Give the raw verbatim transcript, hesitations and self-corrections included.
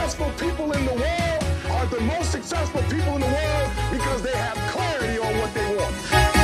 successful people in the world are the most successful people in the world because they have clarity on what they want.